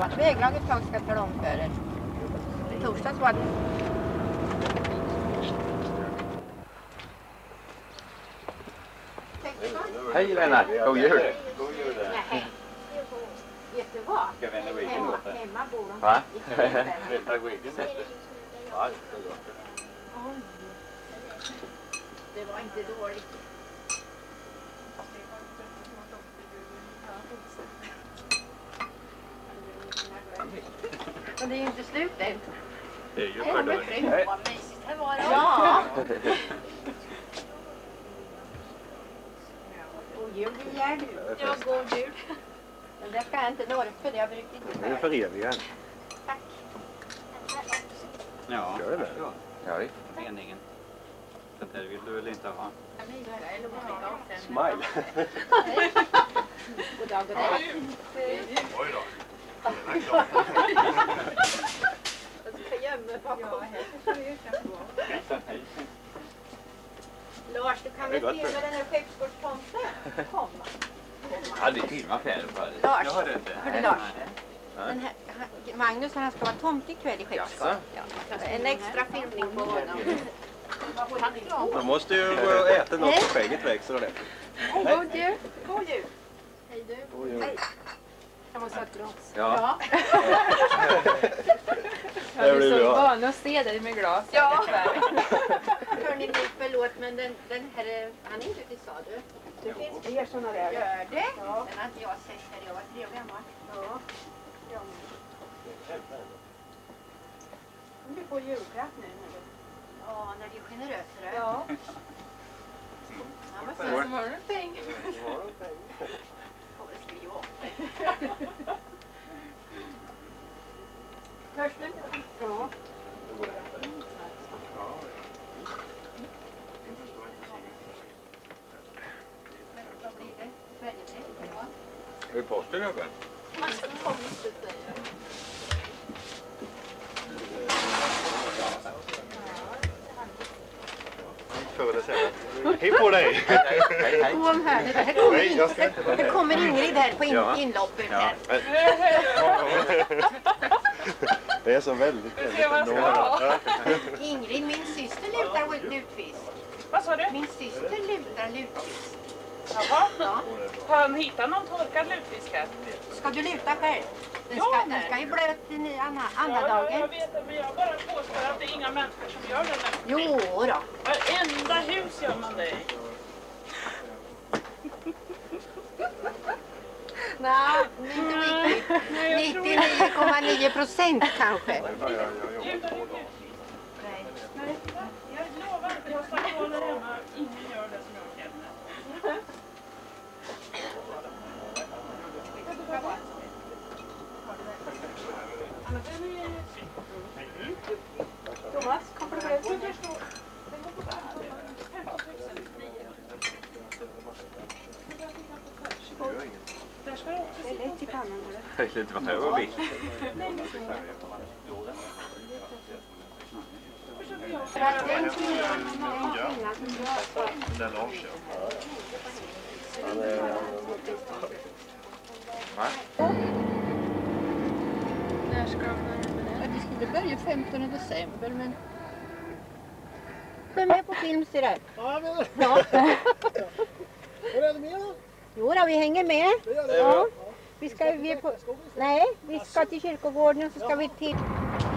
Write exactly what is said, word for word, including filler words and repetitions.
Väglaget tag ska tala om för er. I torsdags var det... Hej Lennart, god jul! Nej. Vet du vad? Ska vi ändå Hemma, hemma bor de. Va? Det var inte dåligt. Men det är ju inte slut än. Det är ju för då. Vad mysigt här var det. Ja. God jul igen. Ja, god jul. Men det ska jag inte nå för det har brukt inte. Det är för eviga. Tack. Ja, gör det. Ja, det är meningen. Så det vill du väl inte ha? Smile. God dag, god dag. Oj då. Jag ska gömma bakom. Lars, du kan väl se med den här skeppsgårdstomten? Kom. Ja, det är filma färd på det. Lars, Jag har det inte. hörru Lars. Den här, han, Magnus han ska vara tomte ikväll i Skeppsgård. Ja. En extra filmning på honom. Man måste ju gå och äta något så skägget växer och det. God jul. God jul. Hej du. God jul. Hej. Jag måste ha ett glas. Ja. Jag är så van att se dig med glas. Ja. Hörni, ni förlåt, men den, den här, han är inte till sadu. Det finns fler sådana där. Gör det? Ja. Den har inte jag sett när jag var tre år gammal. Ja. Du får julklapp nu. Ja, när det är generösare. Ja. Ja, men Så så. har du pengar. Får väl skriva upp. Hörs du? Ja. Vad blir det? Sverige? Ja. Är posten öppen? Man ska komma inte säga. Förr eller senare. Hej på dig! Hej, hej. Kom här, det här kommer, Nej, jag ska in, inte. det kommer Ingrid här på in, Ja. inloppet Ja. här. Det är så väldigt, väldigt ser vad ska ha. Ingrid, min syster lutar lutfisk. Vad sa du? Min syster lutar lutfisk. Jaha. Ja. Har han hittat någon torkad lutfisk här? Ska du luta själv? Den ska, Ja, den ska ju blöt till ni- andra, andra Ja, jag dagen. vet det, men jag bara påstår att det är inga människor som gör det. Jo då. Varenda hus gör man det i. Nej, inte riktigt. nittionio komma nio procent kanske. Nej. Nej, jag lovar att jag ska hålla hemma. Ingen gör det som jag känner. Thomas, kommer du med? Där ska du också Det är lätt i pannan. Eller? Jag vet inte vad det var. Den kvinnan som gör Den Lars, ja. Va? När ska de börja med det? Det skulle börja femtonde december, men... Vem är på film, ser du? Ja, men det. Ja. Hur är det med då? Jo då, vi hänger med. Det gör det. Ja. Vi ska, vi är på... Nej, vi ska till kyrkogården och så ska vi till...